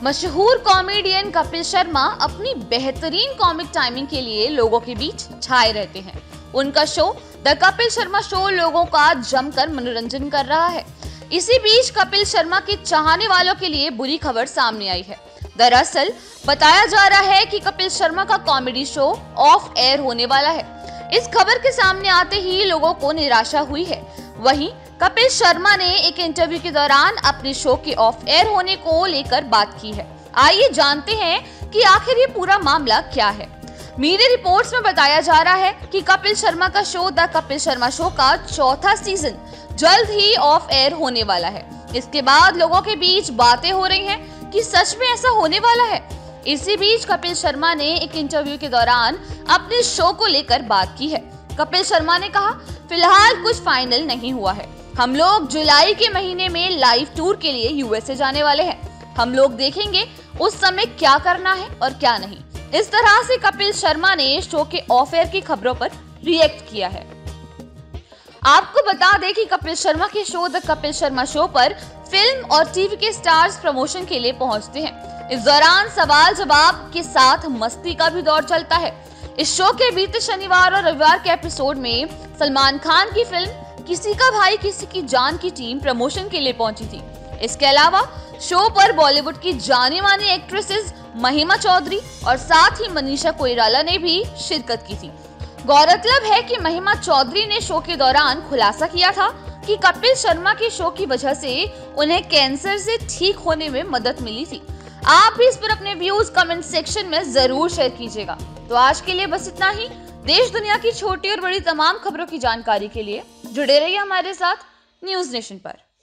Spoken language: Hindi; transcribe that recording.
मशहूर कॉमेडियन कपिल शर्मा अपनी बेहतरीन कॉमिक टाइमिंग के लिए लोगों के बीच छाए रहते हैं। उनका show the Kapil Sharma show लोगों का जमकर मनोरंजन कर रहा है। इसी बीच कपिल शर्मा के चाहने वालों के लिए बुरी खबर सामने आई है। दरअसल बताया जा रहा है कि कपिल शर्मा का कॉमेडी शो ऑफ एयर होने वाला है। इस खबर के सामने आते ही लोगों को निराशा हुई है। वहीं कपिल शर्मा ने एक इंटरव्यू के दौरान अपने शो के ऑफ एयर होने को लेकर बात की है। आइए जानते हैं कि आखिर ये पूरा मामला क्या है। मीडिया रिपोर्ट्स में बताया जा रहा है कि कपिल शर्मा का show the Kapil Sharma show का चौथा सीजन जल्द ही ऑफ एयर होने वाला है। इसके बाद लोगों के बीच बातें हो रही हैं कि सच में ऐसा होने वाला है। इसी बीच कपिल शर्मा ने एक इंटरव्यू के दौरान अपने शो को लेकर बात की है। कपिल शर्मा ने कहा, फिलहाल कुछ फाइनल नहीं हुआ है। हम लोग जुलाई के महीने में लाइव टूर के लिए यूएसए जाने वाले हैं। हम लोग देखेंगे उस समय क्या करना है और क्या नहीं। इस तरह से कपिल शर्मा ने शो के ऑफ एयर की खबरों पर रिएक्ट किया है। आपको बता दें कि कपिल शर्मा के show the Kapil Sharma show पर फिल्म और टीवी के स्टार्स प्रमोशन के लिए पहुंचते हैं। इस दौरान सवाल जवाब के साथ मस्ती का भी दौर चलता है। इस शो के बीते शनिवार और रविवार के एपिसोड में सलमान खान की फिल्म किसी का भाई किसी की जान की टीम प्रमोशन के लिए पहुंची थी। इसके अलावा शो पर बॉलीवुड की जानी मानी एक्ट्रेसेस महिमा चौधरी और साथ ही मनीषा कोइराला ने भी शिरकत की थी। गौरतलब है कि महिमा चौधरी ने शो के दौरान खुलासा किया था कि कपिल शर्मा के शो की वजह से उन्हें कैंसर से ठीक होने में मदद मिली थी। आप भी इस पर अपने व्यूज कमेंट सेक्शन में जरूर शेयर कीजिएगा। तो आज के लिए बस इतना ही। देश दुनिया की छोटी और बड़ी तमाम खबरों की जानकारी के लिए जुड़े रहिए हमारे साथ न्यूज नेशन पर।